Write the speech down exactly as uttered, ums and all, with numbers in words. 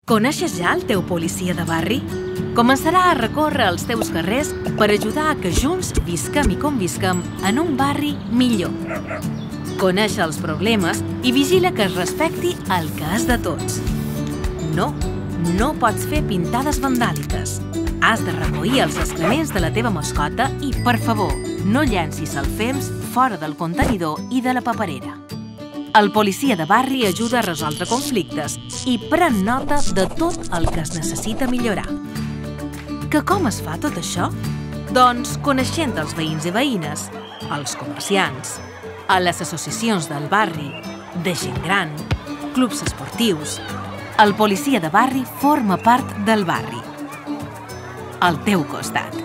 Coneixes ja el teu policia de barri? Començarà a recórrer els teus carrers per ajudar a que junts visquem i convisquem en un barri millor. Coneix els problemes i vigila que es respecti el que és de tots. No, no pots fer pintades vandàliques. Has de recollir els excrements de la teva mascota i, per favor, no llencis el fems fora del contenidor i de la paperera. El policia de barri ajuda a resoldre conflictes i pren nota de tot el que es necessita millorar. Que com es fa tot això? Doncs coneixent els veïns i veïnes, els comerciants, a les associacions del barri, de gent gran, clubs esportius. El policia de barri forma part del barri. Al teu costat.